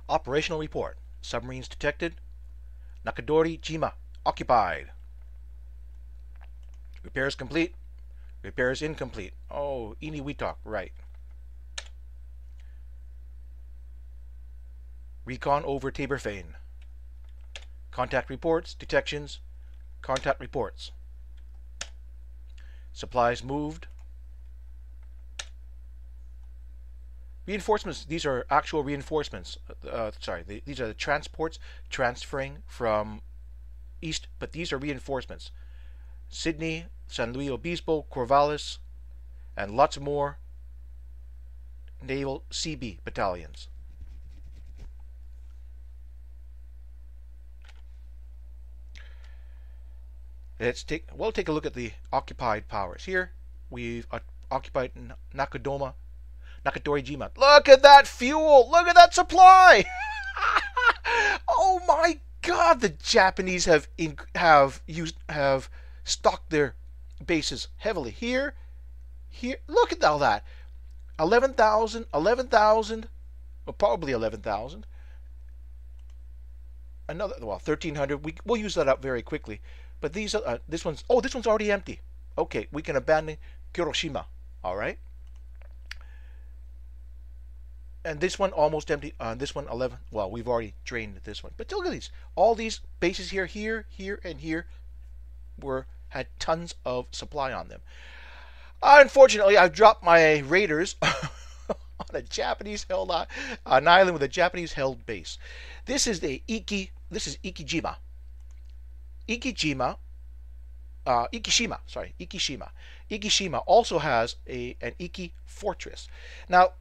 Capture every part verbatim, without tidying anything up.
Operational report. Submarines detected. Nakadori Jima occupied. Repairs complete. Repairs incomplete. Oh, Iniwitok, right. Recon over Taberfane. Contact reports, detections, contact reports. Supplies moved. Reinforcements, these are actual reinforcements. Uh, sorry, the, these are the transports transferring from east, but these are reinforcements. Sydney, San Luis Obispo, Corvallis, and lots more naval C B battalions. Let's take, we'll take a look at the occupied powers. Here, we've uh, occupied Nakadoma, Nakadori Jima. Look at that fuel! Look at that supply! Oh my God! The Japanese have in, have used have stocked their bases heavily. Here, here. Look at all that. Eleven thousand, eleven thousand, well, probably eleven thousand. Another, well, thirteen hundred. We we'll use that up very quickly. But these are, uh, this one's, oh, this one's already empty. Okay, we can abandon Kuroshima. All right. And this one almost empty. Uh, this one eleven. Well, we've already drained this one. But look at these. All these bases here, here, here, and here were had tons of supply on them. Unfortunately, I've dropped my raiders on a Japanese held uh, an island with a Japanese held base. This is the Iki. This is Ikijima. Ikijima, uh, Ikishima, sorry, Ikishima. Ikishima also has a an Iki fortress. Now,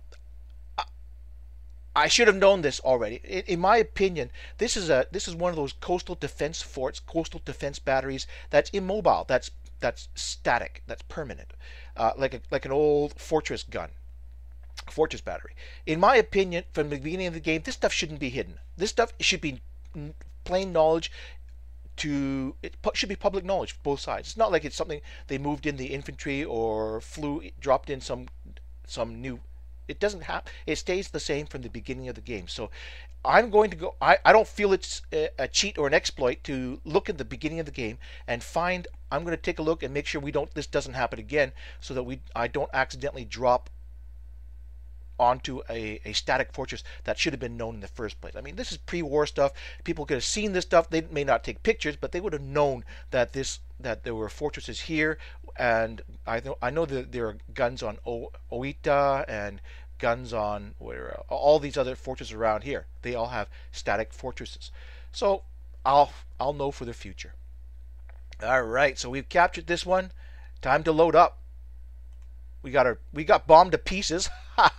I should have known this already. In, in my opinion, this is a this is one of those coastal defense forts, coastal defense batteries that's immobile, that's that's static, that's permanent, uh, like a, like an old fortress gun, fortress battery. In my opinion, from the beginning of the game, this stuff shouldn't be hidden. This stuff should be plain knowledge. To it should be public knowledge for both sides. It's not like it's something they moved in the infantry or flew dropped in some some new. It doesn't have. It stays the same from the beginning of the game. So I'm going to go. I, I don't feel it's a, a cheat or an exploit to look at the beginning of the game and find. I'm going to take a look and make sure we don't. This doesn't happen again, so that we I don't accidentally drop onto a, a static fortress that should have been known in the first place. I mean, this is pre-war stuff. People could have seen this stuff. They may not take pictures, but they would have known that this that there were fortresses here. And I know I know that there are guns on o, Oita and guns on where all these other fortresses around here. They all have static fortresses. So I'll I'll know for the future. All right, so we've captured this one. Time to load up. We got our we got bombed to pieces.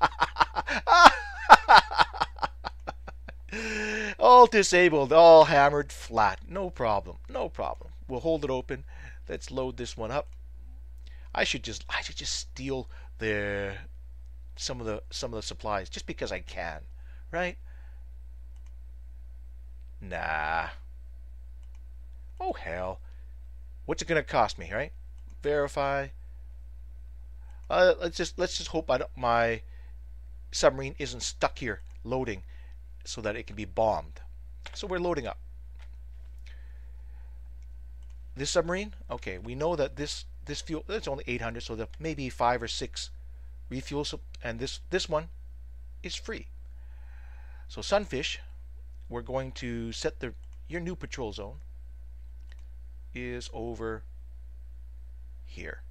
All disabled, all hammered flat. No problem. No problem. We'll hold it open. Let's load this one up. I should just I should just steal the some of the some of the supplies just because I can, right? Nah. Oh hell. What's it gonna cost me, right? Verify. Uh, let's just let's just hope I don't, my submarine isn't stuck here loading, so that it can be bombed. So we're loading up. This submarine, okay, we know that this this fuel it's only eight hundred, so there may be five or six refuels, and this this one is free. So Sunfish, we're going to set the your new patrol zone is over here.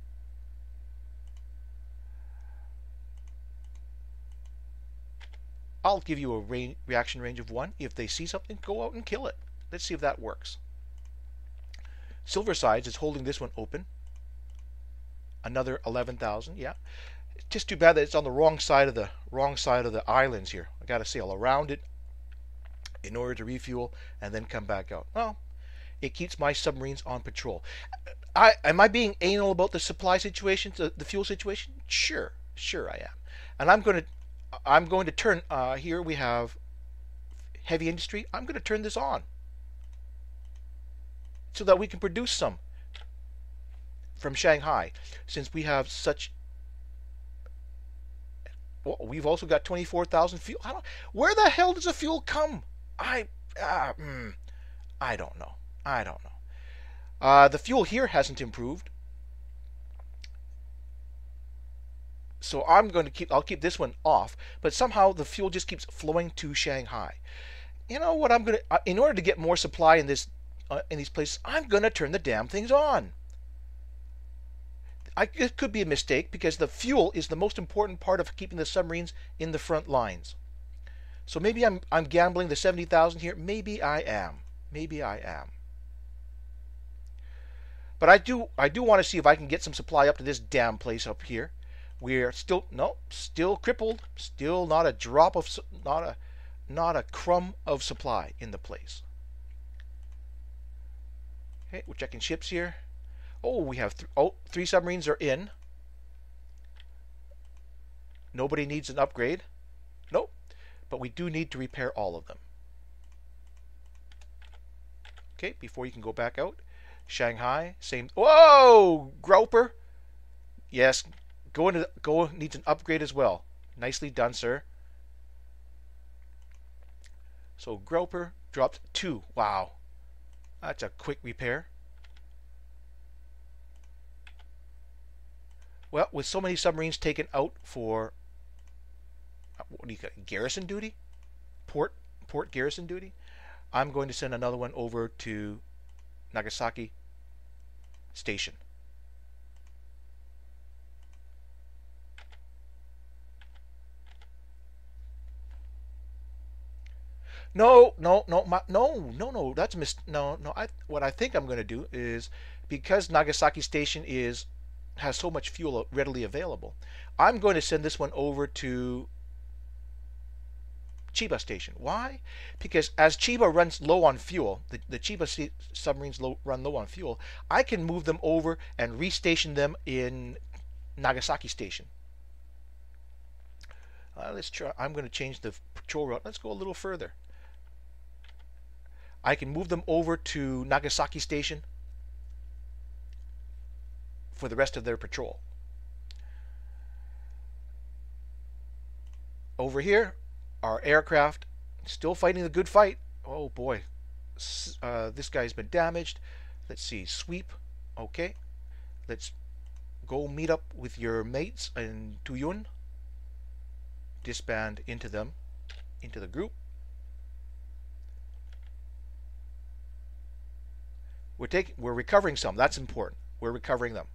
I'll give you a re reaction range of one. If they see something, go out and kill it. Let's see if that works. Silversides is holding this one open. Another eleven thousand. Yeah, it's just too bad that it's on the wrong side of the wrong side of the islands here. I got to sail around it in order to refuel and then come back out. Well, it keeps my submarines on patrol. I am I being anal about the supply situation, the, the fuel situation? Sure, sure I am. And I'm going to I'm going to turn, uh, here we have heavy industry. I'm going to turn this on so that we can produce some from Shanghai, since we have such, Oh, we've also got twenty-four thousand fuel. I don't, where the hell does the fuel come? I, uh, mm, I don't know. I don't know. Uh, the fuel here hasn't improved. So I'm going to keep, I'll keep this one off, but somehow the fuel just keeps flowing to Shanghai. You know what I'm going to, uh, in order to get more supply in this, uh, in these places, I'm going to turn the damn things on. I, it could be a mistake because the fuel is the most important part of keeping the submarines in the front lines. So maybe I'm, I'm gambling the seventy thousand here. Maybe I am. Maybe I am. But I do, I do want to see if I can get some supply up to this damn place up here. We're still, no, still crippled. Still not a drop of, not a, not a crumb of supply in the place. Okay, we're checking ships here. Oh, we have, th oh, three submarines are in. Nobody needs an upgrade. Nope. But we do need to repair all of them. Okay, before you can go back out. Shanghai, same. Whoa, Groper. Yes, go into go needs an upgrade as well. Nicely done, sir. So Groper dropped two. Wow, that's a quick repair. Well, with so many submarines taken out for what do you got? Garrison duty, port port garrison duty. I'm going to send another one over to Nagasaki Station. No, no, no, my, no, no, no. That's mis. No, no. I what I think I'm going to do is because Nagasaki Station is has so much fuel readily available, I'm going to send this one over to Chiba Station. Why? Because as Chiba runs low on fuel, the, the Chiba submarines low, run low on fuel, I can move them over and restation them in Nagasaki Station. Uh, let's try. I'm going to change the patrol route. Let's go a little further. I can move them over to Nagasaki Station for the rest of their patrol. Over here, our aircraft still fighting the good fight. Oh boy, uh, this guy's been damaged. Let's see, sweep. Okay, let's go meet up with your mates in Tuyun. Disband into them, into the group. We're taking, we're recovering some. That's important. We're recovering them.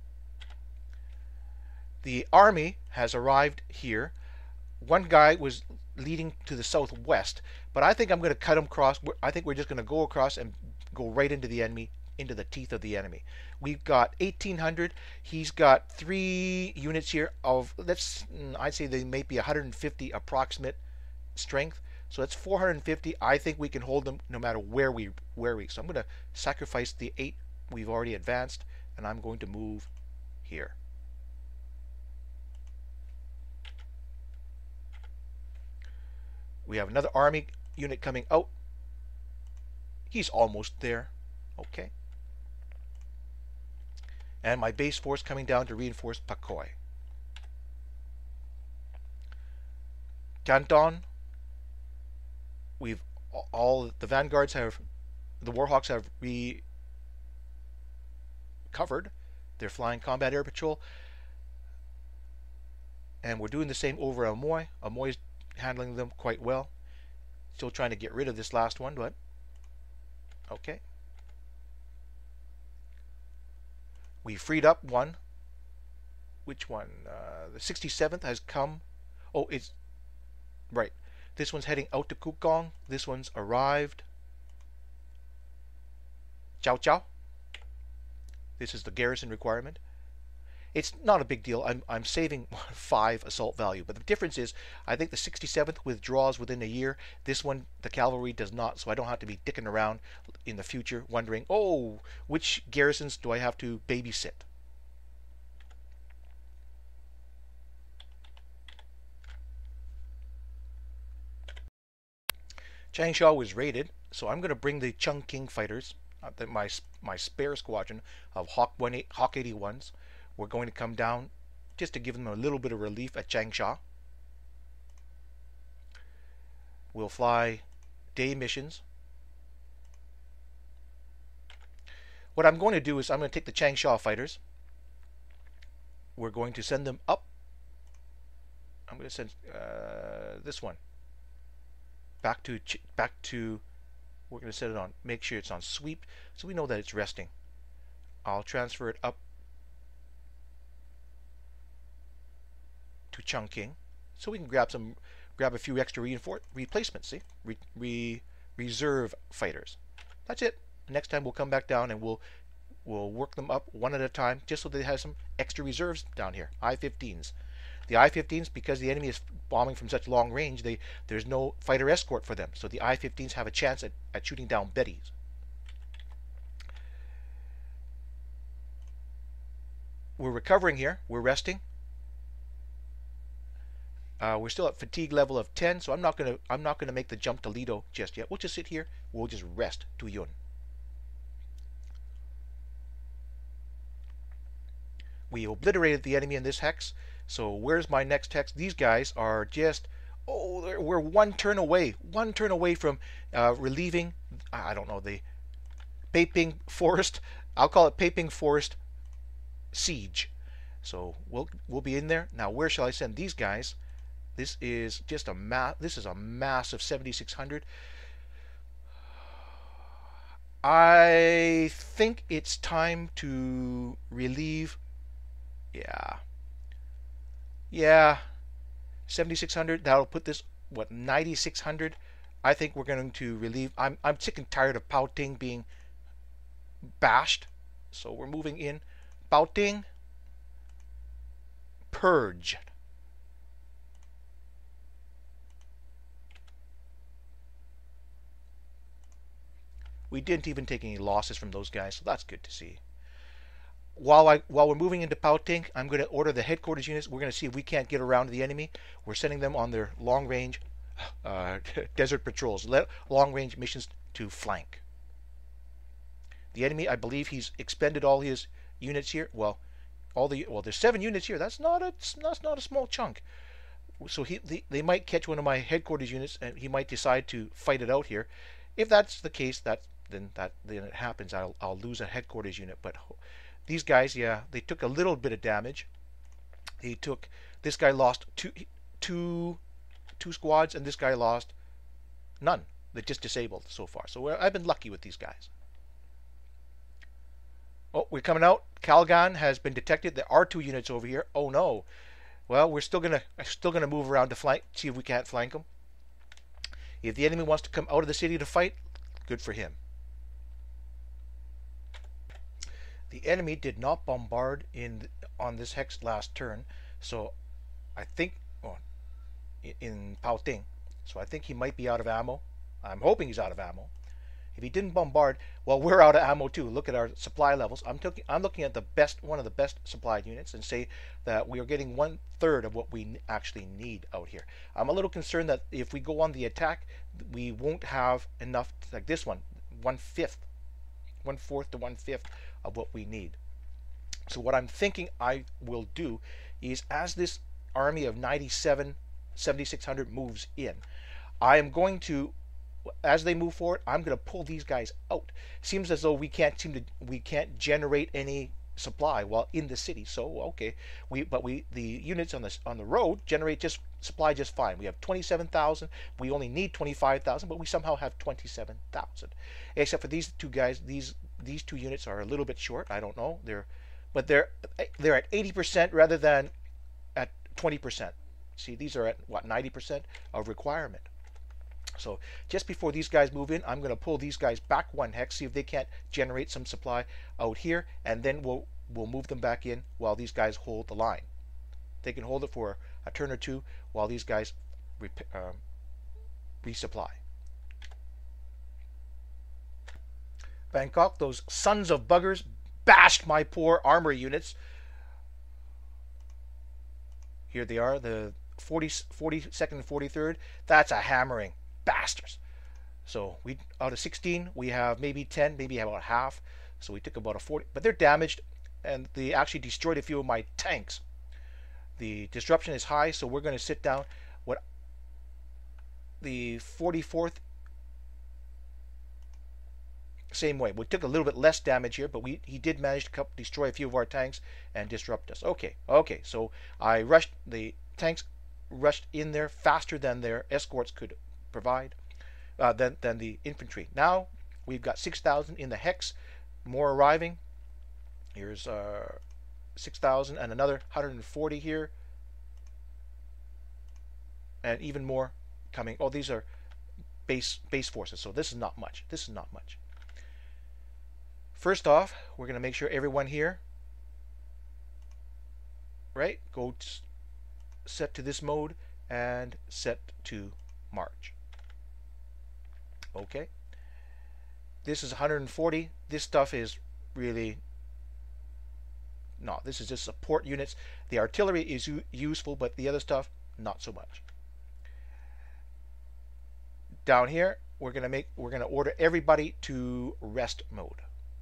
The army has arrived here. One guy was leading to the southwest, but I think I'm going to cut him across. I think we're just going to go across and go right into the enemy, into the teeth of the enemy. We've got eighteen hundred. He's got three units here of, let's, I'd say they may be one hundred fifty approximate strength. So that's four hundred fifty. I think we can hold them no matter where we where we. So I'm going to sacrifice the eight we've already advanced, and I'm going to move here. We have another army unit coming out. He's almost there. Okay. And my base force coming down to reinforce Pakoi. Canton. We've all the vanguards have, the Warhawks have recovered their flying combat air patrol, and we're doing the same over Amoy. Amoy's handling them quite well. Still trying to get rid of this last one, but okay. We freed up one. Which one? Uh, the sixty-seventh has come. Oh, it's right. This one's heading out to Kukong. This one's arrived. Chow chow. This is the garrison requirement. It's not a big deal. I'm, I'm saving five assault value. But the difference is, I think the sixty-seventh withdraws within a year. This one, the cavalry, does not. So I don't have to be dicking around in the future wondering, oh, which garrisons do I have to babysit? Changsha was raided, so I'm going to bring the Chungking fighters, uh, the, my my spare squadron of Hawk one eight, Hawk eighty-ones. We're going to come down just to give them a little bit of relief at Changsha. We'll fly day missions. What I'm going to do is I'm going to take the Changsha fighters. We're going to send them up. I'm going to send uh, this one back to back to. We're going to set it on. Make sure it's on sweep, so we know that it's resting. I'll transfer it up to Chungking, so we can grab some, grab a few extra reinforce replacements. See, re, re, reserve fighters. That's it. Next time we'll come back down and we'll we'll work them up one at a time, just so they have some extra reserves down here. I fifteens. The I fifteens, because the enemy is bombing from such long range, they there's no fighter escort for them, so the I fifteens have a chance at, at shooting down Bettys. We're recovering here. We're resting. Uh, we're still at fatigue level of ten, so I'm not gonna I'm not gonna make the jump to Lido just yet. We'll just sit here. We'll just rest to Yun. We obliterated the enemy in this hex. So where's my next hex? These guys are just, oh, we're one turn away, one turn away from uh, relieving, I don't know, the Peiping Forest. I'll call it Peiping Forest siege. So we'll we'll be in there. Now where shall I send these guys? This is just a ma this is a massive seventy-six hundred. I think it's time to relieve. Yeah. Yeah. seventy-six hundred. That'll put this, what, ninety-six hundred. I think we're going to relieve. I'm I'm sick and tired of Baoting being bashed. So we're moving in. Baoting, purge. We didn't even take any losses from those guys, so that's good to see. While I while we're moving into Baoting, I'm going to order the headquarters units. We're going to see if we can't get around the enemy. We're sending them on their long range uh, desert patrols, long range missions to flank. The enemy, I believe he's expended all his units here. Well, all the well, there's seven units here. That's not a that's not a small chunk. So he they, they might catch one of my headquarters units, and he might decide to fight it out here. If that's the case, that then that then it happens. I'll I'll lose a headquarters unit. But these guys, yeah, they took a little bit of damage. He took this guy lost two two two squads, and this guy lost none. They're just disabled so far. So I've been lucky with these guys. Oh, we're coming out. Calgon has been detected. There are two units over here. Oh no. Well, we're still gonna still gonna move around to flank, see if we can't flank them. If the enemy wants to come out of the city to fight, good for him. The enemy did not bombard in on this hex last turn, so I think oh, in Baoting. So I think he might be out of ammo. I'm hoping he's out of ammo. If he didn't bombard, well, we're out of ammo too. Look at our supply levels. I'm, I'm looking at the best, one of the best supplied units, and say that we are getting one third of what we actually need out here. I'm a little concerned that if we go on the attack, we won't have enough, like this one, one fifth, one fourth to one fifth of what we need. So what I'm thinking I will do is, as this army of ninety-seven, seventy-six hundred moves in, I am going to, as they move forward, I'm going to pull these guys out. Seems as though we can't seem to we can't generate any supply while in the city. So okay, we but we the units on the on the road generate just supply just fine. We have twenty-seven thousand. We only need twenty-five thousand, but we somehow have twenty-seven thousand. Except for these two guys, these these two units are a little bit short. I don't know. They're but they're they're at eighty percent rather than at twenty percent. See, these are at what, ninety percent of requirement. So just before these guys move in, I'm going to pull these guys back one hex, see if they can't generate some supply out here, and then we'll we'll move them back in while these guys hold the line. They can hold it for a turn or two while these guys um, resupply. Bangkok, those sons of buggers bashed my poor armor units. Here they are, the forty, forty-second and forty-third. That's a hammering. Bastards. So we out of sixteen, we have maybe ten, maybe about half. So we took about a forty, but they're damaged, and they actually destroyed a few of my tanks. The disruption is high, so we're going to sit down. What the forty-fourth, same way. We took a little bit less damage here, but we he did manage to destroy a few of our tanks and disrupt us. Okay, okay. So I rushed the tanks, rushed in there faster than their escorts could provide, uh, than than the infantry. Now we've got six thousand in the hex, more arriving. Here's uh, six thousand and another one hundred forty here, and even more coming. Oh, these are base base forces, so this is not much. This is not much. First off, we're going to make sure everyone here, right, go set to this mode and set to march. Okay. This is one hundred forty. This stuff is really, no, this is just support units. The artillery is useful, but the other stuff, not so much. Down here, we're going to make, we're going to order everybody to rest mode.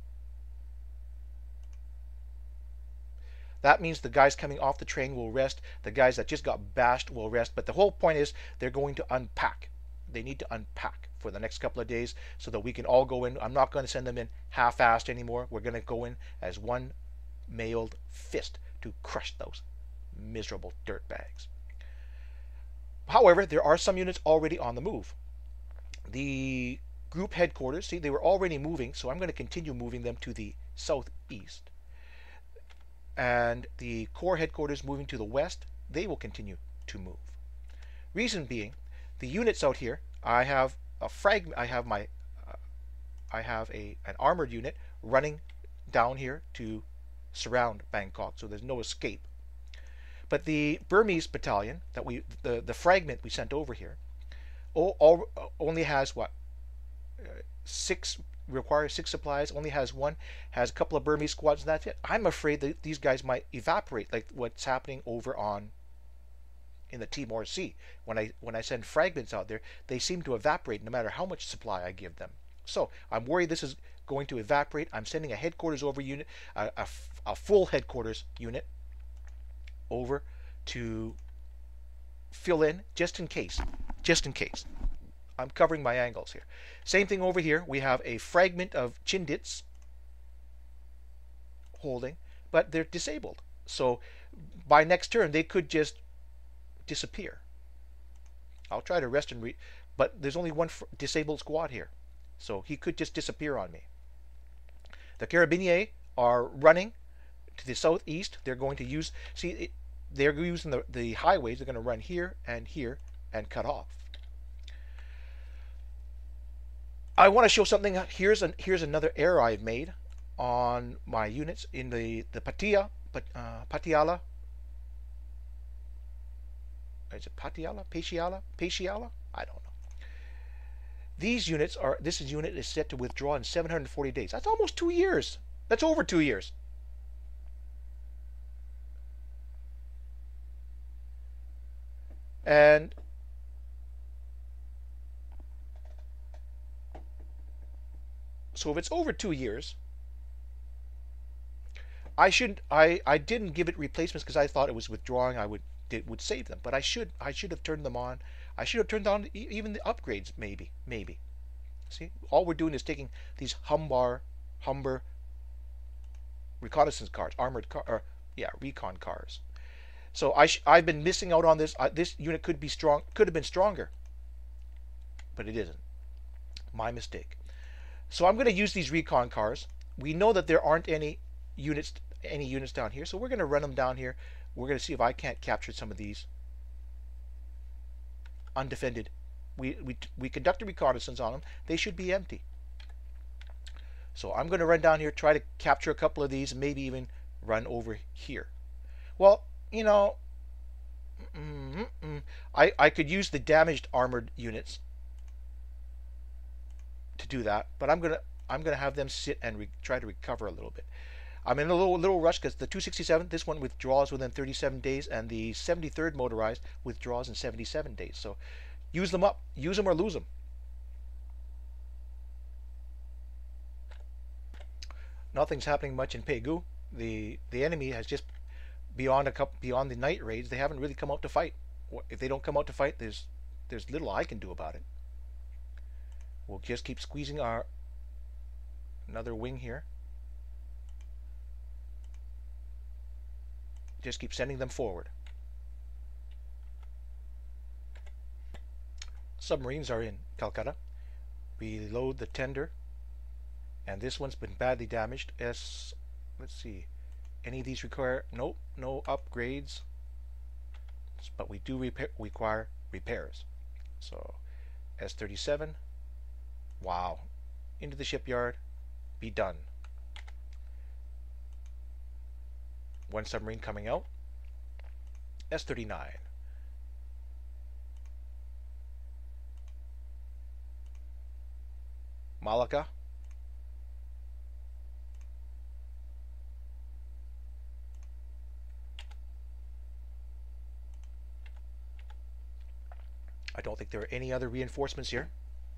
That means the guys coming off the train will rest. The guys that just got bashed will rest. But the whole point is they're going to unpack. They need to unpack for the next couple of days so that we can all go in. I'm not going to send them in half-assed anymore. We're going to go in as one mailed fist to crush those miserable dirtbags. However, there are some units already on the move. The group headquarters, see, they were already moving, so I'm going to continue moving them to the southeast. And the corps headquarters moving to the west, they will continue to move. Reason being, the units out here, I have a fragment. I have my, uh, I have a an armored unit running down here to surround Bangkok, so there's no escape. But the Burmese battalion that we, the the fragment we sent over here, all, all, only has what, uh, six. Requires six supplies, only has one, has a couple of Burmese squads, and that's it. I'm afraid that these guys might evaporate like what's happening over on in the Timor Sea. When I when I send fragments out there, they seem to evaporate no matter how much supply I give them. So I'm worried this is going to evaporate. I'm sending a headquarters over unit, a, a, a full headquarters unit over to fill in just in case, just in case. I'm covering my angles here. Same thing over here. We have a fragment of Chindits holding, but they're disabled. So by next turn, they could just disappear. I'll try to rest and re... But there's only one disabled squad here. So he could just disappear on me. The Carabiniers are running to the southeast. They're going to use... See, it, they're using the, the highways. They're going to run here and here and cut off. I want to show something. Here's an here's another error I've made on my units in the the Patia, but uh, Patiala. Is it Patiala? Patiala? Patiala? I don't know. These units are. This is unit is set to withdraw in seven hundred forty days. That's almost two years. That's over two years. And so if it's over two years, I shouldn't. I I didn't give it replacements because I thought it was withdrawing. I would it would save them, but I should I should have turned them on. I should have turned on even the upgrades. Maybe maybe. See, all we're doing is taking these Humber Humber reconnaissance cars, armored car, or yeah, recon cars. So I sh I've been missing out on this. I, this unit could be strong, could have been stronger, but it isn't. My mistake. So I'm going to use these recon cars. We know that there aren't any units, any units down here, so we're going to run them down here. We're going to see if I can't capture some of these undefended. We we we conduct a reconnaissance on them. They should be empty. So I'm going to run down here, try to capture a couple of these, and maybe even run over here. Well, you know, mm, mm, I I could use the damaged armored units to do that, but I'm gonna I'm gonna have them sit and re try to recover a little bit. I'm in a little little rush because the two sixty-seven, this one withdraws within thirty-seven days, and the seventy-third motorized withdraws in seventy-seven days. So use them up, use them or lose them. Nothing's happening much in Pegu. The the enemy has just beyond a couple beyond the night raids. They haven't really come out to fight. If they don't come out to fight, there's there's little I can do about it. We'll just keep squeezing our another wing here. Just keep sending them forward. Submarines are in Calcutta. Reload the tender. And this one's been badly damaged. S, let's see. Any of these require, nope, no upgrades. But we do repair, require repairs. So S thirty-seven. Wow. Into the shipyard. Be done. One submarine coming out. S thirty-nine. Malacca. I don't think there are any other reinforcements here.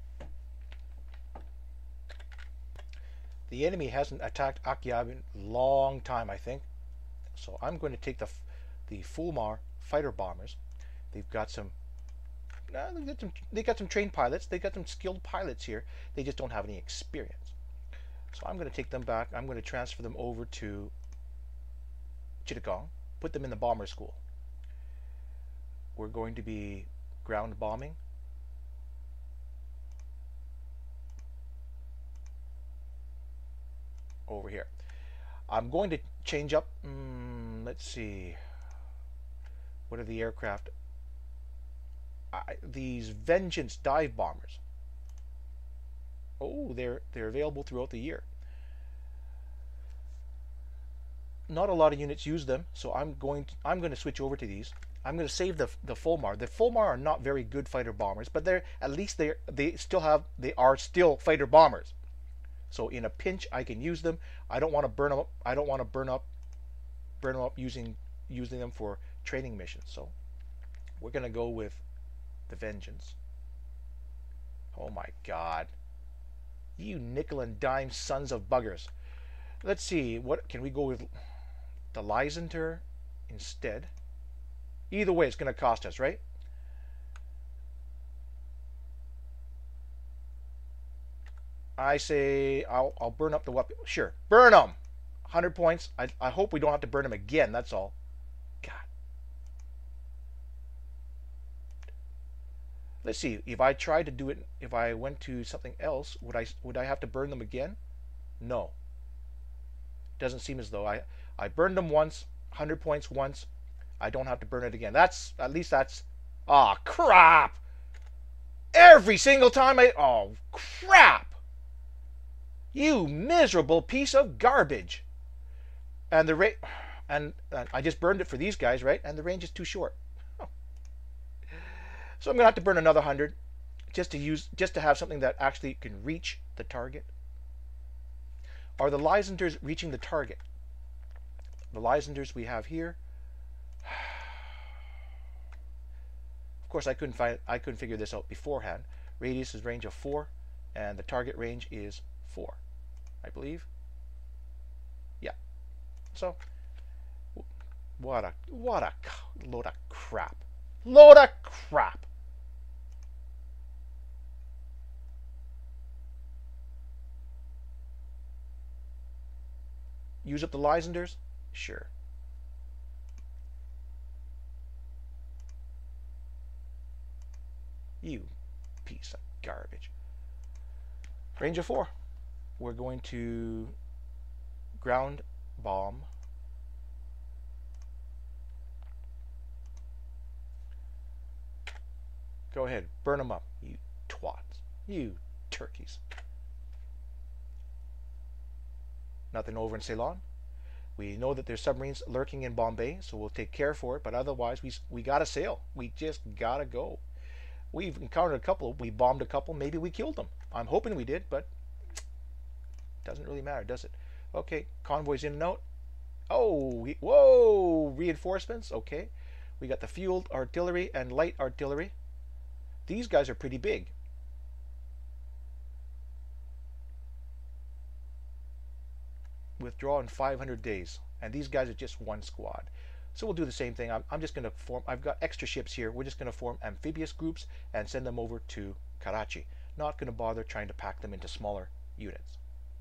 The enemy hasn't attacked Akyab in a long time, I think. So I'm going to take the the Fulmar fighter bombers. They've got some, uh, they got some, they got some trained pilots. They got some skilled pilots here. They just don't have any experience. So I'm going to take them back. I'm going to transfer them over to Chittagong. Put them in the bomber school. We're going to be ground bombing. Over here. I'm going to change up, mm, let's see, what are the aircraft? I, these Vengeance dive bombers. Oh, they're they're available throughout the year. Not a lot of units use them, so I'm going to, I'm going to switch over to these. I'm going to save the the Fulmar. The Fulmar are not very good fighter bombers, but they're at least they they still have they are still fighter bombers. So in a pinch, I can use them. I don't want to burn them up. I don't want to burn up, burn them up using using them for training missions. So we're gonna go with the Vengeance. Oh my God, you nickel and dime sons of buggers! Let's see, what can we go with? The Lysander instead. Either way, it's gonna cost us, right? I say I'll, I'll burn up the weapon. Sure, burn them. one hundred points. I, I hope we don't have to burn them again. That's all. God. Let's see. If I tried to do it, if I went to something else, would I would I have to burn them again? No. Doesn't seem as though I I burned them once. one hundred points once. I don't have to burn it again. That's at least that's. Ah, oh, crap. Every single time I. Oh, crap. You miserable piece of garbage. And the rate, and, and I just burned it for these guys, right? And the range is too short. Oh. So I'm gonna have to burn another hundred, just to use, just to have something that actually can reach the target. Are the Lysanders reaching the target? The Lysanders we have here. Of course, I couldn't find, I couldn't figure this out beforehand. Radius is range of four, and the target range is four. I believe. Yeah. So, what a what a load of crap. Load of crap. Use up the Lysanders? Sure. You piece of garbage. Range of four. We're going to ground bomb. Go ahead, burn them up, you twats, you turkeys. Nothing over in Ceylon. We know that there's submarines lurking in Bombay, so we'll take care for it. But otherwise, we we gotta sail. We just gotta go. We've encountered a couple. We bombed a couple. Maybe we killed them. I'm hoping we did, but doesn't really matter, does it? Okay, convoys in and out. Oh, we, whoa, reinforcements. Okay, we got the field artillery and light artillery. These guys are pretty big. Withdraw in five hundred days, and these guys are just one squad. So we'll do the same thing. I'm, I'm just going to form, I've got extra ships here. We're just going to form amphibious groups and send them over to Karachi. Not going to bother trying to pack them into smaller units.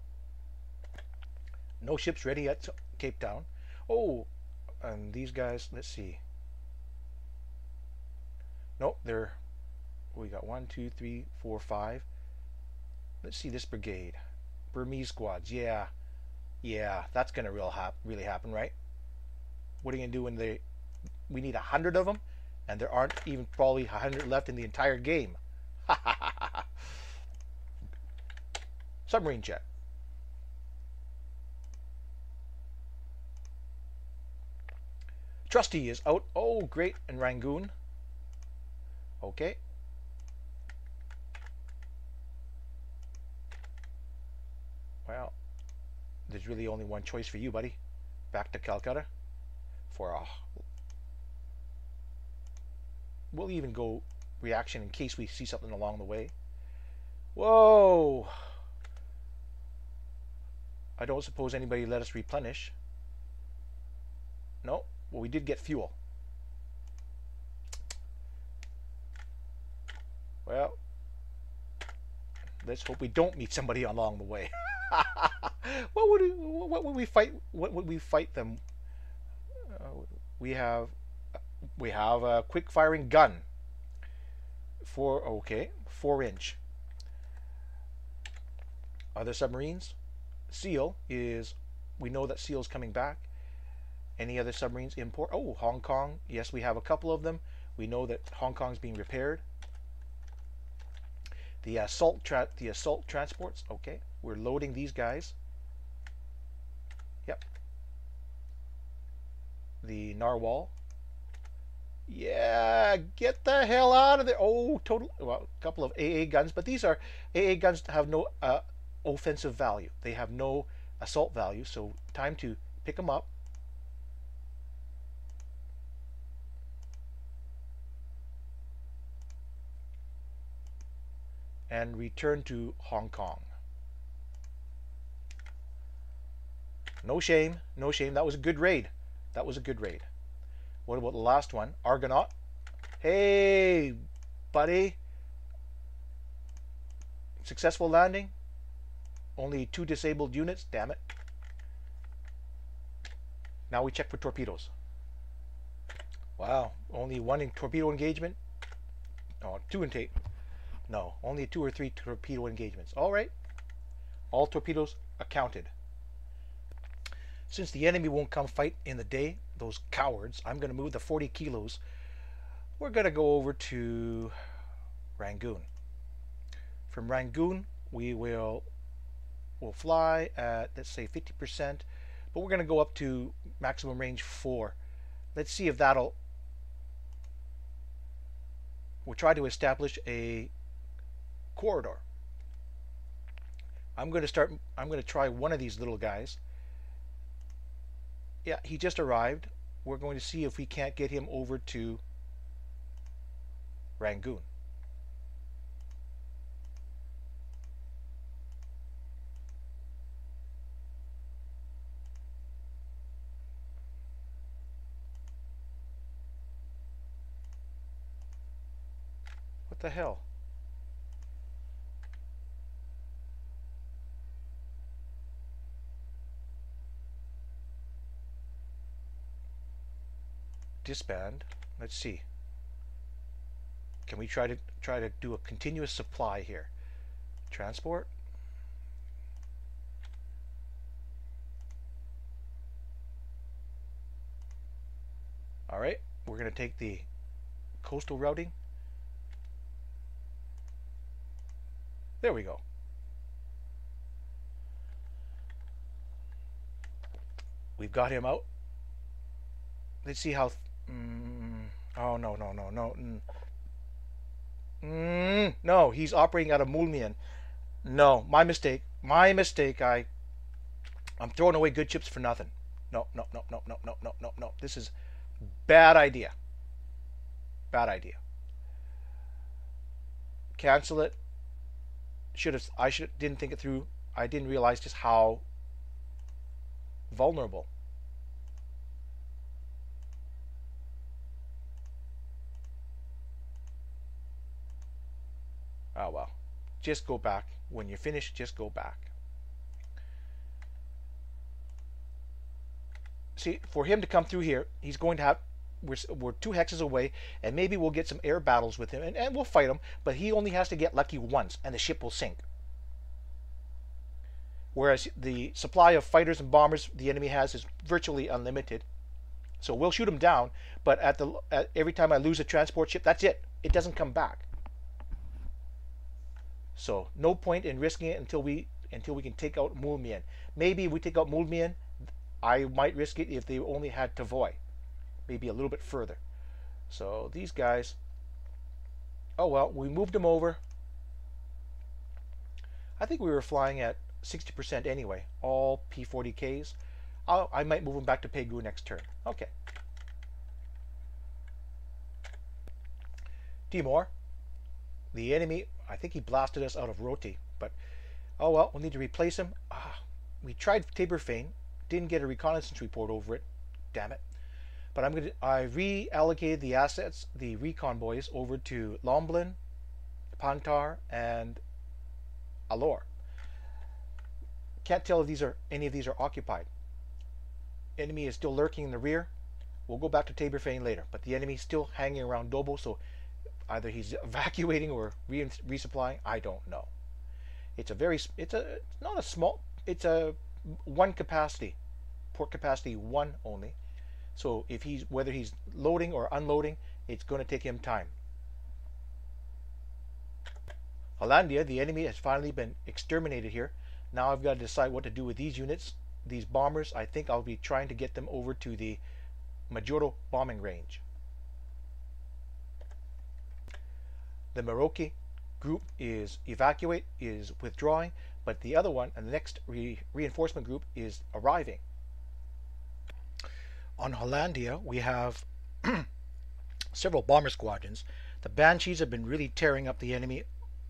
No ships ready at Cape Town. Oh, and these guys, let's see. Nope, they're, we got one, two, three, four, five. Let's see this brigade. Burmese squads, yeah. Yeah, that's going to real hap really happen, right? What are you going to do when they, we need a hundred of them, and there aren't even probably a hundred left in the entire game. Submarine jet. Trusty is out. Oh, great. And Rangoon. Okay. Well, there's really only one choice for you, buddy. Back to Calcutta. For a... We'll even go reaction in case we see something along the way. Whoa! I don't suppose anybody let us replenish. No. Well, we did get fuel. Well, let's hope we don't meet somebody along the way. what would we, what would we fight? What would we fight them? Uh, we have we have a quick firing gun. Four okay, four inch. Other submarines. Seal is. We know that Seal's coming back. Any other submarines import? Oh, Hong Kong. Yes, we have a couple of them. We know that Hong Kong's being repaired. The assault tra the assault transports. Okay, we're loading these guys. Yep. The Narwhal. Yeah, get the hell out of there. Oh, total. Well, a couple of A A guns, but these are A A guns have no uh, offensive value. They have no assault value. So time to pick them up. And return to Hong Kong. No shame, no shame. That was a good raid. That was a good raid. What about the last one? Argonaut. Hey, buddy. Successful landing. Only two disabled units. Damn it. Now we check for torpedoes. Wow. Only one in torpedo engagement. Oh, two intake. No, only two or three torpedo engagements. All right. All torpedoes accounted. Since the enemy won't come fight in the day, those cowards, I'm going to move the forty kilos. We're going to go over to Rangoon. From Rangoon, we will will fly at, let's say, fifty percent, but we're going to go up to maximum range four. Let's see if that'll... We'll try to establish a corridor. I'm going to start, I'm going to try one of these little guys. Yeah, he just arrived. We're going to see if we can't get him over to Rangoon. What the hell? Disband. Let's see. Can we try to try to do a continuous supply here? Transport. All right, we're going to take the coastal routing. There we go. We've got him out. Let's see how. Mm, oh no no no no. Mm, mm, no, he's operating out of Mulmian. No, my mistake. My mistake. I. I'm throwing away good chips for nothing. No no no no no no no no no. This is bad idea. Bad idea. Cancel it. Should have. I should didn't think it through. I didn't realize just how vulnerable. just go back. When you're finished, just go back. See, for him to come through here, he's going to have, we're, we're two hexes away, and maybe we'll get some air battles with him, and, and we'll fight him, but he only has to get lucky once, and the ship will sink. Whereas the supply of fighters and bombers the enemy has is virtually unlimited. So we'll shoot him down, but at the at, every time I lose a transport ship, that's it. It doesn't come back. So no point in risking it until we until we can take out Mulmian. Maybe if we take out Mulmian, I might risk it if they only had Tavoy. Maybe a little bit further. So these guys, oh well, we moved them over. I think we were flying at sixty percent anyway, all P forty Ks. I'll, I might move them back to Pegu next turn. Okay. Timor, the enemy, I think he blasted us out of Roti, but oh well, we'll need to replace him. Ah, we tried Taberfane, didn't get a reconnaissance report over it. Damn it. But I'm gonna I reallocated the assets, the recon boys, over to Lomblin, Pantar, and Alor. Can't tell if these are any of these are occupied. Enemy is still lurking in the rear. We'll go back to Taberfane later, but the enemy's still hanging around Dobo, so either he's evacuating or re resupplying. I don't know. It's a very it's a it's not a small. It's a one capacity, port capacity one only. So if he's whether he's loading or unloading, it's going to take him time. Hollandia, the enemy has finally been exterminated here. Now I've got to decide what to do with these units, these bombers. I think I'll be trying to get them over to the Majuro bombing range. The Maroki group is evacuate, is withdrawing, but the other one, and the next re reinforcement group, is arriving. On Hollandia, we have several bomber squadrons. The Banshees have been really tearing up the enemy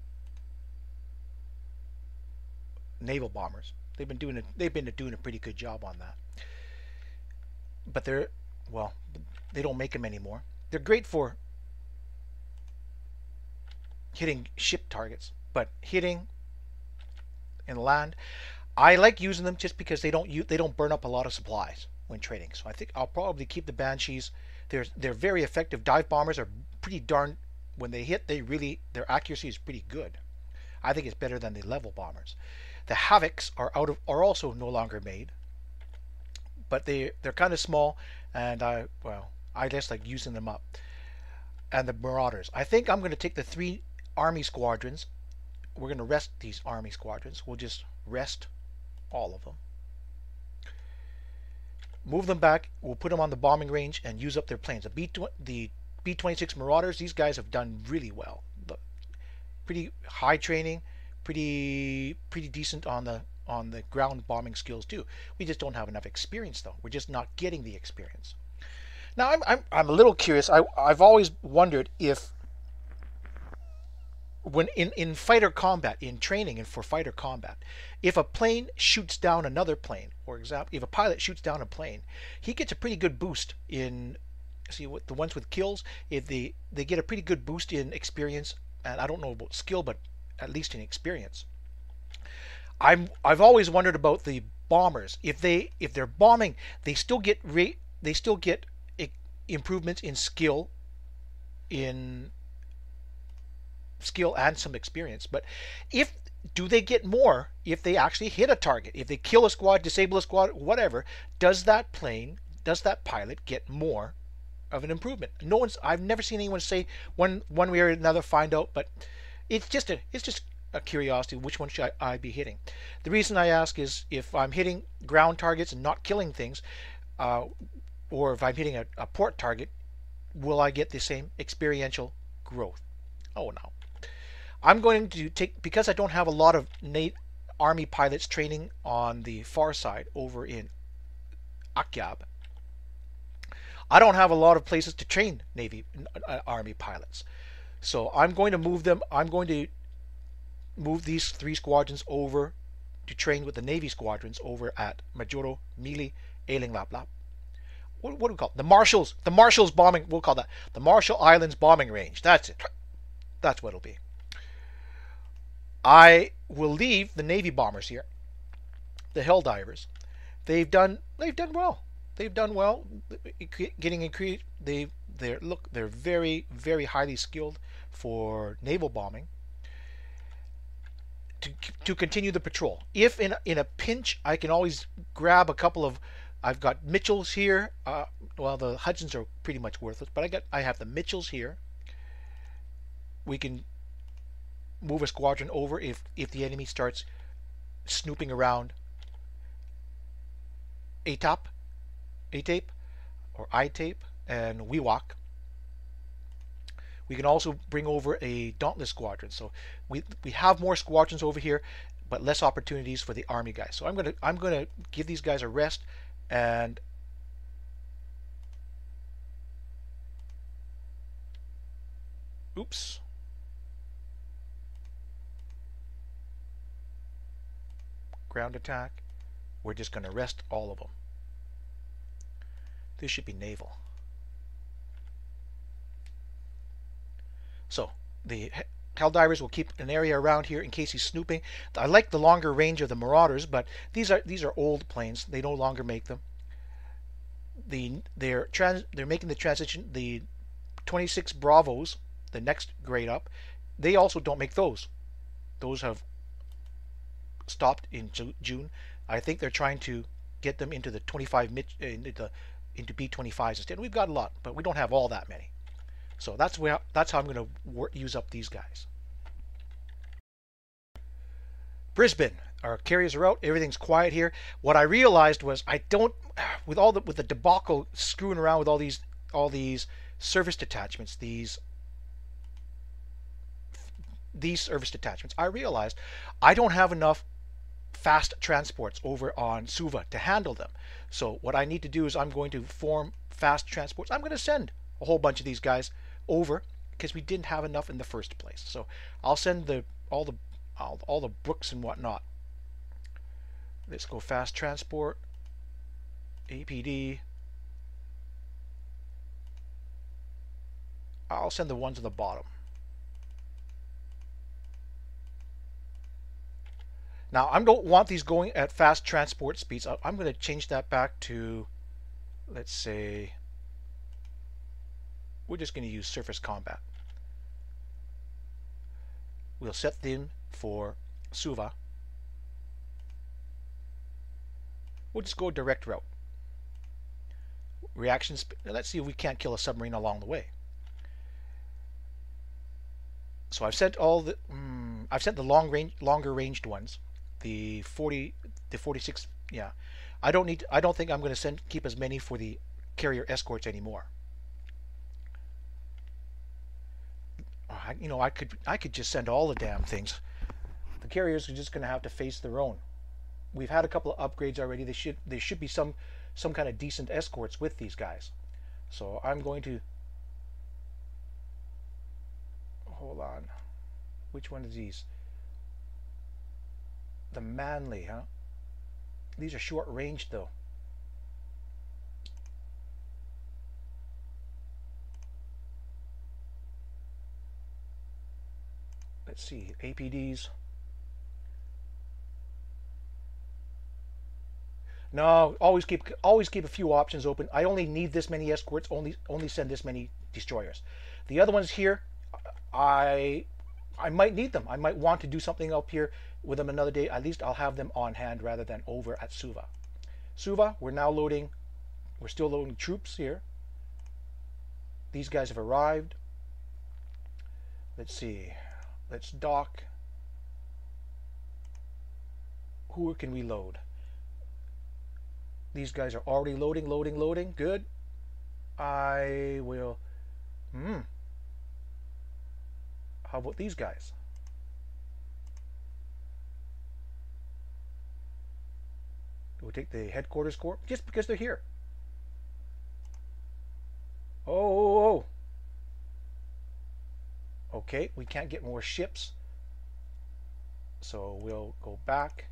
naval bombers. They've been doing a, they've been doing a pretty good job on that. But they're, well, they don't make them anymore. They're great for hitting ship targets, but hitting in land, I like using them just because they don't use, they don't burn up a lot of supplies when trading. So I think I'll probably keep the Banshees. They're they're very effective. Dive bombers are pretty darn, when they hit, they really, their accuracy is pretty good. I think it's better than the level bombers. The Havocs are out of are also no longer made, but they they're kind of small, and I well I just like using them up. And the Marauders, I think I'm going to take the three army squadrons. We're going to rest these army squadrons. We'll just rest all of them. Move them back. We'll put them on the bombing range and use up their planes. The B the B twenty-six Marauders, these guys have done really well. The, pretty high training. Pretty pretty decent on the on the ground bombing skills too. We just don't have enough experience though. We're just not getting the experience. Now I'm I'm I'm a little curious. I I've always wondered if when in in fighter combat, in training and for fighter combat, if a plane shoots down another plane, for example, if a pilot shoots down a plane, he gets a pretty good boost in, see what the ones with kills, if they they get a pretty good boost in experience, and I don't know about skill, but at least in experience. I'm I've always wondered about the bombers. If they if they're bombing, they still get re, they still get improvements in skill, in skill and some experience. But if do they get more if they actually hit a target? If they kill a squad, disable a squad, whatever, does that plane, does that pilot get more of an improvement? No one's I've never seen anyone say one one way or another, find out, but It's just a it's just a curiosity. Which one should I, I be hitting? The reason I ask is if I'm hitting ground targets and not killing things, uh, or if I'm hitting a, a port target, will I get the same experiential growth? Oh no. I'm going to take, because I don't have a lot of Nate Army pilots training on the far side over in Akyab. I don't have a lot of places to train Navy uh, Army pilots. So I'm going to move them. I'm going to move these three squadrons over to train with the Navy squadrons over at Majuro, Mili, Ailing Lap Lap. What, what do we call it? The Marshalls. The Marshalls bombing. We'll call that the Marshall Islands bombing range. That's it. That's what it'll be. I will leave the Navy bombers here, the Hell Divers. They've done they've done well. They've done well getting increased. They they look they're very very highly skilled for naval bombing. To, to continue the patrol. If in a, in a pinch, I can always grab a couple of. I've got Mitchells here. Uh, well, the Hudsons are pretty much worthless, but I got I have the Mitchells here. We can move a squadron over if if the enemy starts snooping around A T A P, A-tape, or I-tape, and Wewak. We can also bring over a Dauntless squadron. So we we have more squadrons over here, but less opportunities for the army guys. So I'm gonna I'm gonna give these guys a rest and oops. Ground attack. We're just gonna rest all of them. This should be naval. So the Helldivers will keep an area around here in case he's snooping. I like the longer range of the Marauders, but these are these are old planes. They no longer make them. The they're trans they're making the transition. The twenty-six Bravos, the next grade up, they also don't make those. Those have stopped in June. I think they're trying to get them into the twenty-five into the into B twenty-fives instead. We've got a lot, but we don't have all that many. So that's where that's how I'm going to use up these guys. Brisbane, our carriers are out. Everything's quiet here. What I realized was I don't, with all the with the debacle screwing around with all these all these service detachments, these these service detachments. I realized I don't have enough fast transports over on Suva to handle them. So what I need to do is I'm going to form fast transports. I'm going to send a whole bunch of these guys over because we didn't have enough in the first place. So I'll send the all the all, all the Brooks and whatnot. Let's go fast transport, A P D. I'll send the ones at the bottom. Now I don't want these going at fast transport speeds. I'm going to change that back to, let's say, we're just going to use surface combat. We'll set them for Suva. We'll just go a direct route. Reactions. Let's see if we can't kill a submarine along the way. So I've sent all the. Mm, I've sent the long range, longer ranged ones. The forty, the forty-six. Yeah, I don't need. I don't think I'm going to send keep as many for the carrier escorts anymore. I, you know, I could I could just send all the damn things. The carriers are just going to have to face their own. We've had a couple of upgrades already. They should there should be some some kind of decent escorts with these guys. So I'm going to hold on. Which one is these? The Manly, huh? These are short range though. Let's see, A P Ds. No, always keep always keep a few options open. I only need this many escorts. Only only send this many destroyers. The other ones here, I I might need them. I might want to do something up here with them another day. At least I'll have them on hand rather than over at Suva. Suva, we're now loading. We're still loading troops here. These guys have arrived. Let's see. Let's dock. Who can we load? These guys are already loading, loading, loading. Good. I will. Hmm. How about these guys? We'll take the headquarters corps just because they're here. Oh, oh, oh. Okay, we can't get more ships. So we'll go back.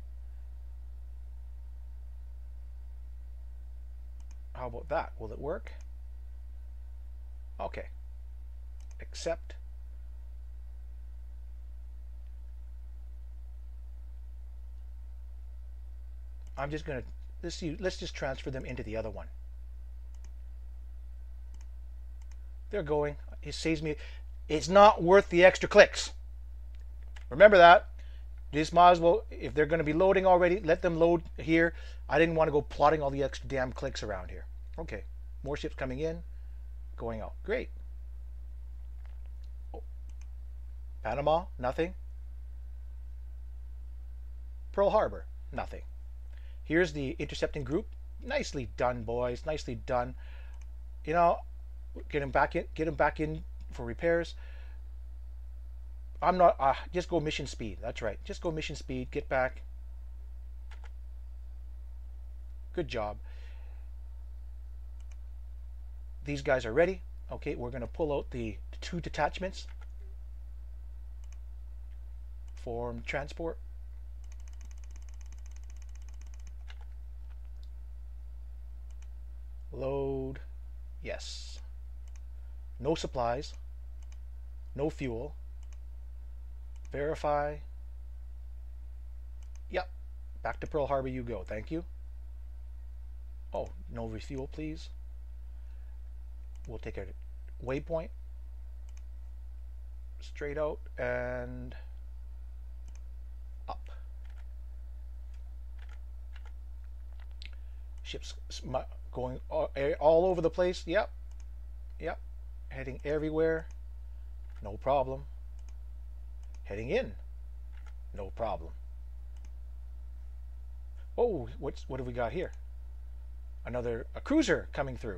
How about that? Will it work? Okay. Accept. I'm just gonna let's see. Let's just transfer them into the other one. They're going. It saves me. It's not worth the extra clicks. Remember that. Just might as well, if they're going to be loading already, let them load here. I didn't want to go plotting all the extra damn clicks around here. Okay, more ships coming in, going out. Great. Oh. Panama, nothing. Pearl Harbor, nothing. Here's the intercepting group. Nicely done, boys. Nicely done. You know, get them back in. Get them back in for repairs. I'm not, uh, just go mission speed. That's right. Just go mission speed. Get back. Good job. These guys are ready. Okay, we're going to pull out the two detachments. Form transport. Load. Yes. No supplies. No fuel. Verify. Yep. Back to Pearl Harbor you go. Thank you. Oh, no refuel, please. We'll take a waypoint. Straight out and up. Ships going all over the place. Yep. Yep. Heading everywhere. No problem. Heading in. No problem. Oh, what's what have we got here? Another a cruiser coming through.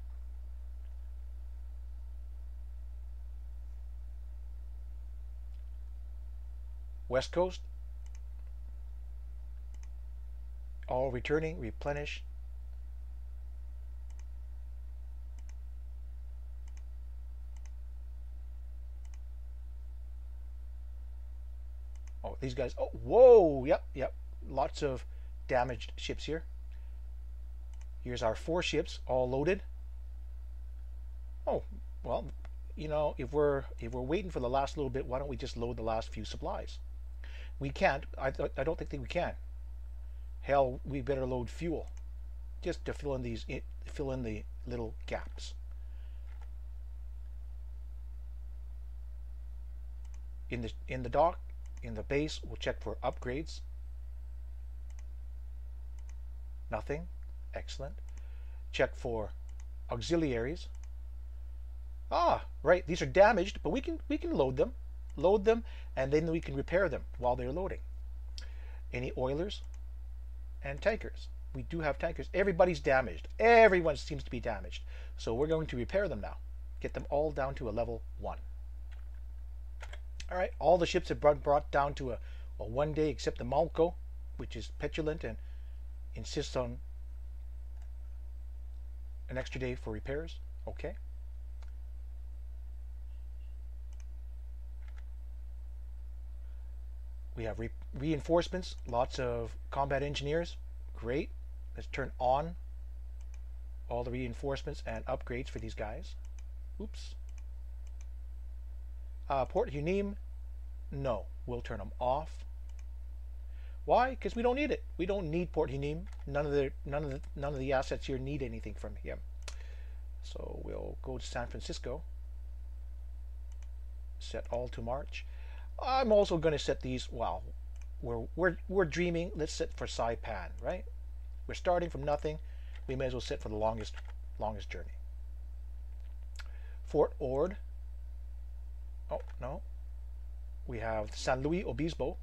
West Coast. All returning, replenish. Oh, these guys. Oh, whoa. Yep, yep. Lots of damaged ships here. Here's our four ships all loaded. Oh, well, you know, if we're if we're waiting for the last little bit, why don't we just load the last few supplies? We can't. I I don't think that we can. Hell, we better load fuel just to fill in these fill in the little gaps. In the in the dock. In the base, we'll check for upgrades. Nothing. Excellent. Check for auxiliaries. Ah, right. These are damaged, but we can we can load them, load them, and then we can repair them while they're loading. Any oilers and tankers? We do have tankers. Everybody's damaged. Everyone seems to be damaged. So we're going to repair them now. Get them all down to a level one. All right, all the ships have been brought down to a, a one day, except the Malco, which is petulant and insists on an extra day for repairs. Okay. We have re reinforcements, lots of combat engineers. Great. Let's turn on all the reinforcements and upgrades for these guys. Oops. Uh, Port Hunim, no, we'll turn them off. Why? Because we don't need it. We don't need Port Hunim. None of the none of the none of the assets here need anything from him. So we'll go to San Francisco. Set all to March. I'm also going to set these. Wow, we're we're we're dreaming. Let's set for Saipan, right? We're starting from nothing. We may as well set for the longest longest journey. Fort Ord. Oh, no. We have San Luis Obispo.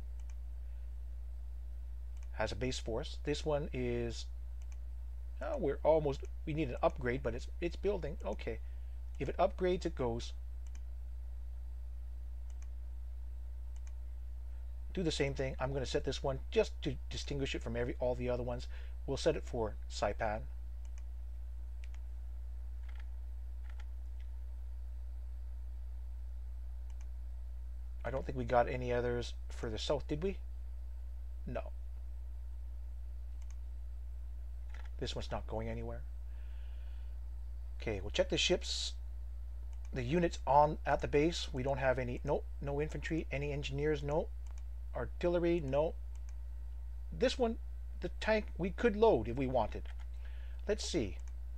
Has a base force. This one is... Oh, we're almost... We need an upgrade, but it's it's building. Okay. If it upgrades, it goes. Do the same thing. I'm going to set this one just to distinguish it from every all the other ones. We'll set it for Saipan. I don't think we got any others further south, did we? No. This one's not going anywhere. Okay, we'll check the ships. The units on at the base. We don't have any. No, no infantry. Any engineers? No. Artillery? No. This one the tank we could load if we wanted. Let's see.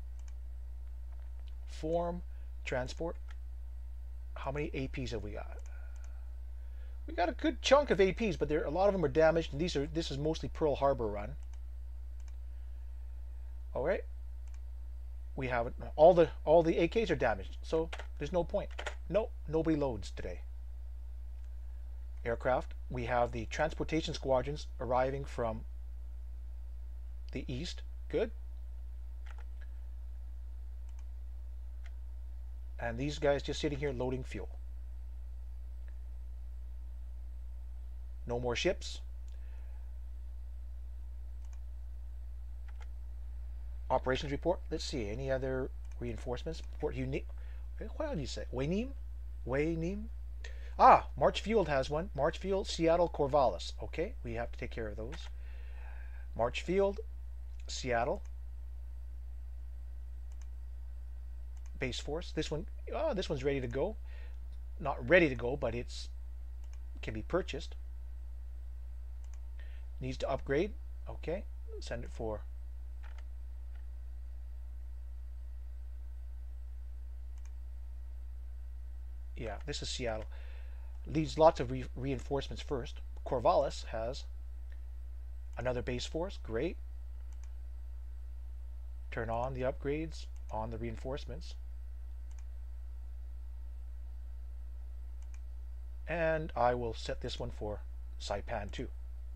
Form, transport. How many A Ps have we got? We got a good chunk of A Ps, but there a lot of them are damaged, and these are this is mostly Pearl Harbor run. All right. We have all the all the A Ks are damaged, so there's no point. No, nobody loads today. Aircraft. We have the transportation squadrons arriving from the east. Good. And these guys just sitting here loading fuel. No more ships. Operations report. Let's see. Any other reinforcements? Port unique. What did you say? Wayneem? Wayneem? Ah, Marchfield has one. Marchfield, Seattle, Corvallis. Okay, we have to take care of those. Marchfield, Seattle. Base force. This one, oh, this one's ready to go. Not ready to go, but it's can be purchased. Needs to upgrade. Okay, send it for. Yeah, this is Seattle. Needs lots of re reinforcements first. Corvallis has another base force. Great. Turn on the upgrades on the reinforcements. And I will set this one for Saipan too.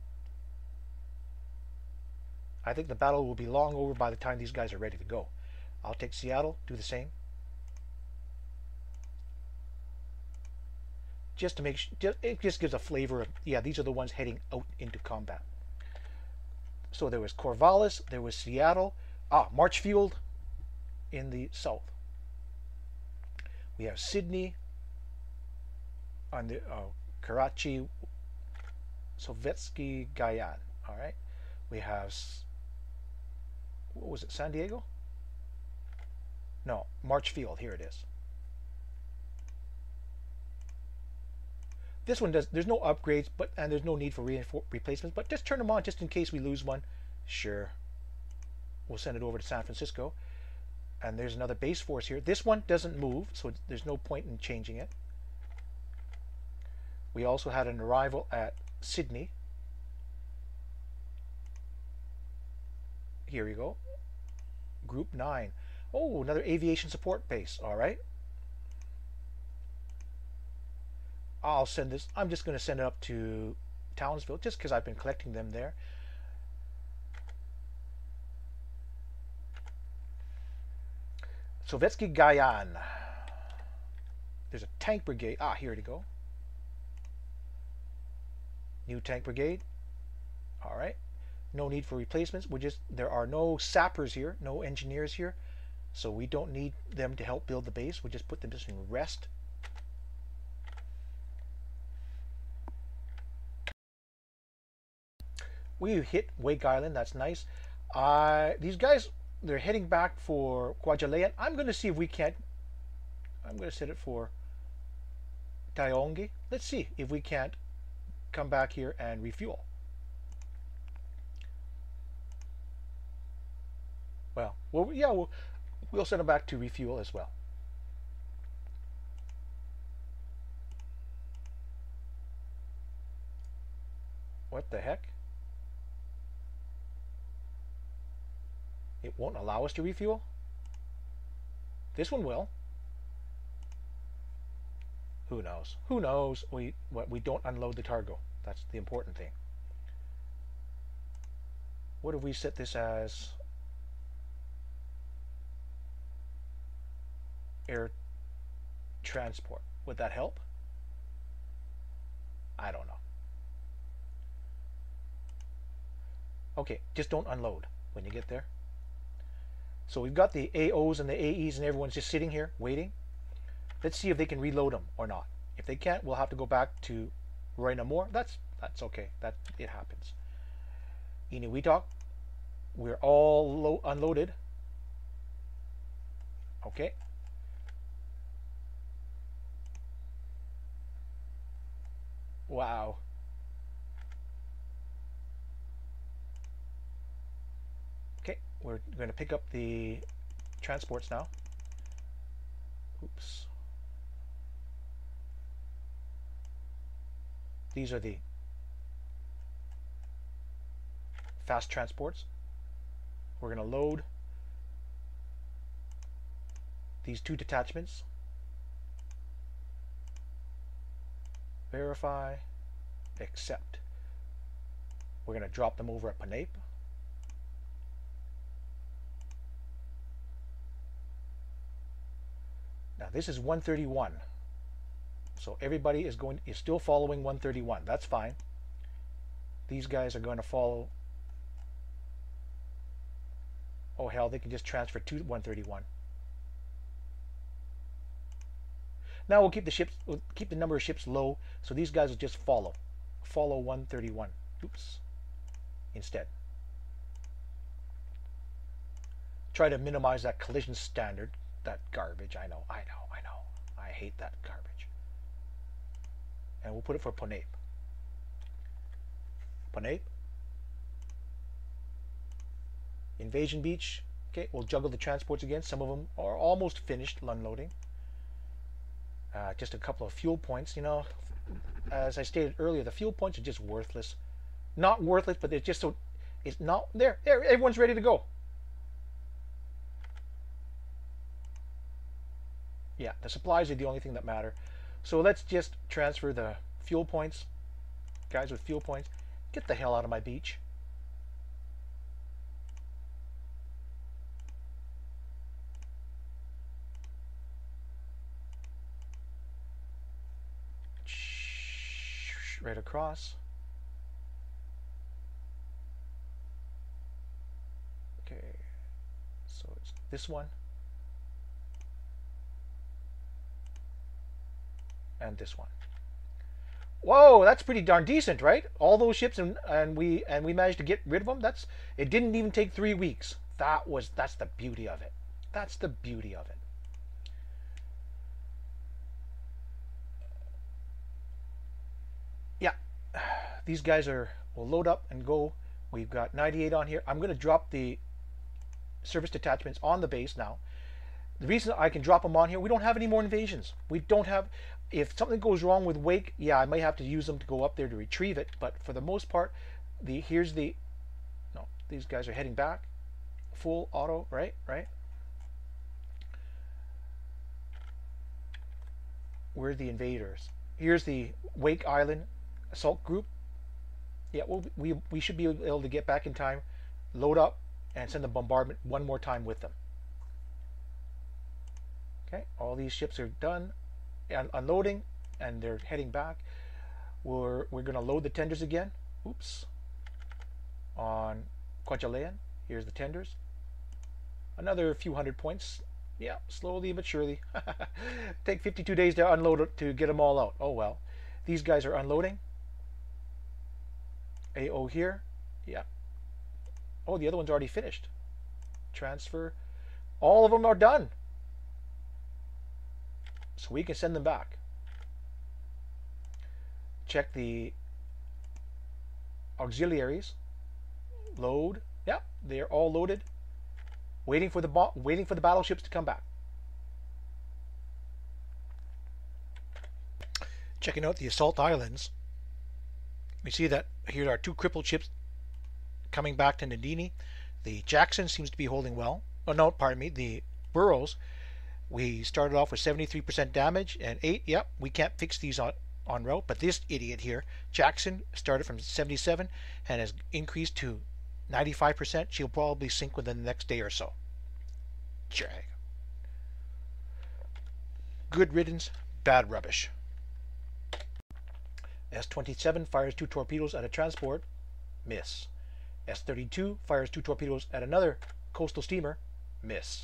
I think the battle will be long over by the time these guys are ready to go. I'll take Seattle, do the same. Just to make sure, it just gives a flavor of, yeah, these are the ones heading out into combat. So there was Corvallis, there was Seattle, ah, Marchfield in the south. We have Sydney on the uh, Karachi, Sovietsky Guyan. All right, we have, what was it, San Diego? No, Marchfield. Here it is. This one does. There's no upgrades, but and there's no need for replacements. But just turn them on, just in case we lose one. Sure. We'll send it over to San Francisco. And there's another base force here. This one doesn't move, so there's no point in changing it. We also had an arrival at Sydney. Here we go. Group nine. Oh, another aviation support base. All right. I'll send this. I'm just going to send it up to Townsville just because I've been collecting them there. Sovietsky Guyan. There's a tank brigade. Ah, here to go. New tank brigade. All right. No need for replacements. We just there are no sappers here, no engineers here, so we don't need them to help build the base. We just put them just in rest. We hit Wake Island. That's nice. Uh, these guys, they're heading back for Kwajalein. I'm going to see if we can't. I'm going to set it for Taongi. Let's see if we can't come back here and refuel. Well, well, yeah, we'll, we'll send them back to refuel as well. What the heck? It won't allow us to refuel? This one will. Who knows? Who knows? We what we don't unload the cargo. That's the important thing. What if we set this as air transport? Would that help? I don't know. Okay, just don't unload when you get there. So we've got the A Os and the A Es and everyone's just sitting here waiting. Let's see if they can reload them or not. If they can't, we'll have to go back to Roy Namor. That's that's okay. That it happens. Inuitok, we're all low, unloaded. Okay. Wow. We're going to pick up the transports now. Oops. These are the fast transports. We're going to load these two detachments. Verify. Accept. We're going to drop them over at Panape. Now this is one thirty-one. So everybody is going is still following one thirty-one. That's fine. These guys are going to follow. Oh hell, they can just transfer to one thirty-one. Now we'll keep the ships we'll keep the number of ships low, so these guys will just follow. Follow one thirty-one. Oops. Instead. Try to minimize that collision standard. That garbage. I know, I know, I know. I hate that garbage. And we'll put it for Panape. Panape. Invasion Beach. Okay, we'll juggle the transports again. Some of them are almost finished unloading. Uh, just a couple of fuel points. You know, as I stated earlier, the fuel points are just worthless. Not worthless, but they're just so. It's not there. There, everyone's ready to go. Yeah, the supplies are the only thing that matter. So let's just transfer the fuel points. Guys with fuel points, get the hell out of my beach. Right across. Okay, so it's this one. And this one. Whoa, that's pretty darn decent, right? All those ships, and and we and we managed to get rid of them. That's it. Didn't even take three weeks. That was that's the beauty of it. That's the beauty of it. Yeah, these guys are. We'll load up and go. We've got ninety-eight on here. I'm going to drop the service detachments on the base now. The reason I can drop them on here, we don't have any more invasions. We don't have, if something goes wrong with Wake, yeah, I might have to use them to go up there to retrieve it. But for the most part, the here's the, no, these guys are heading back. Full auto, right, right. We're the invaders. Here's the Wake Island assault group. Yeah, well, we, we should be able to get back in time, load up, and send the bombardment one more time with them. Okay, all these ships are done and unloading, and they're heading back. We're we're going to load the tenders again. Oops. On Kwajalein. Here's the tenders. Another few hundred points. Yeah, slowly but surely. Take fifty-two days to unload it to get them all out. Oh well. These guys are unloading. A O here. Yeah. Oh, the other one's already finished. Transfer. All of them are done. So we can send them back. Check the auxiliaries. Load. Yeah, they're all loaded. Waiting for the waiting for the battleships to come back. Checking out the assault islands. We see that here are two crippled ships coming back to Nandini. The Jackson seems to be holding well. Oh no, pardon me. The Burrows. We started off with seventy-three percent damage and eight. Yep, we can't fix these on, on route, but this idiot here, Jackson, started from seventy-seven and has increased to ninety-five percent. She'll probably sink within the next day or so. Jag. Good riddance, bad rubbish. S twenty-seven fires two torpedoes at a transport. Miss. S thirty-two fires two torpedoes at another coastal steamer. Miss.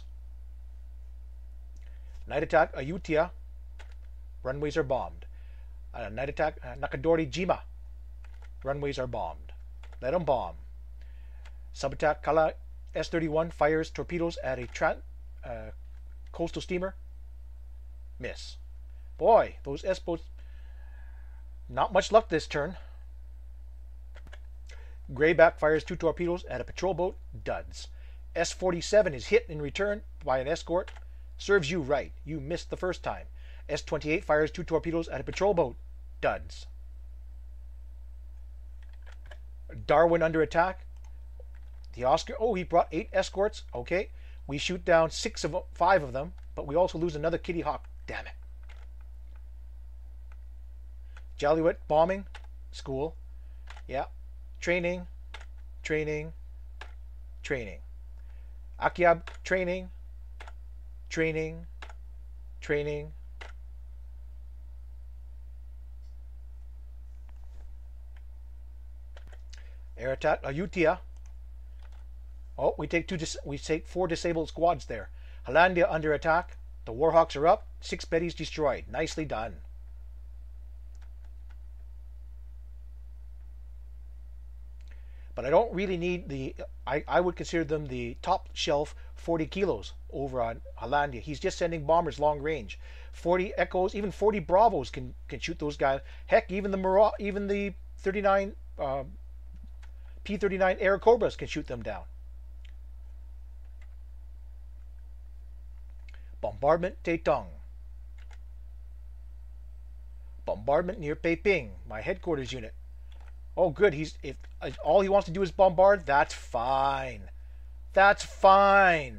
Night attack Ayutthaya. Runways are bombed. Uh, night attack uh, Nakadori Jima. Runways are bombed. Let them bomb. Sub-attack Kala S thirty-one fires torpedoes at a tra uh, coastal steamer. Miss. Boy, those S-boats. Not much luck this turn. Greyback fires two torpedoes at a patrol boat. Duds. S forty-seven is hit in return by an escort. Serves you right. You missed the first time. S twenty-eight fires two torpedoes at a patrol boat. Duds. Darwin under attack. The Oscar. Oh, he brought eight escorts. Okay. We shoot down six of five of them, but we also lose another Kitty Hawk. Damn it. Jalliwet bombing. School. Yeah. Training. Training. Training. Akyab training. Training. Training. Air attack. Ayutthaya. Oh, we take two. Dis we take four disabled squads there. Hollandia under attack. The Warhawks are up. Six Bettys destroyed. Nicely done. But I don't really need the. I, I would consider them the top shelf forty kilos over on Hollandia. He's just sending bombers long range. forty Echoes, even forty Bravos can can shoot those guys. Heck, even the Mara, even the thirty-nine uh, P thirty-nine Air Cobras can shoot them down. Bombardment Taitung. Bombardment near Peiping, my headquarters unit. Oh, good. He's if all he wants to do is bombard. That's fine. That's fine.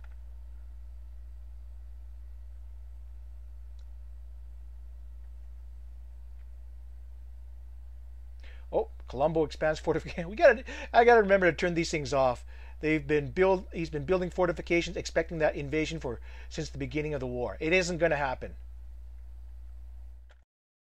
Oh, Colombo expands fortification. We got to. I got to remember to turn these things off. They've been build. He's been building fortifications, expecting that invasion for since the beginning of the war. It isn't going to happen.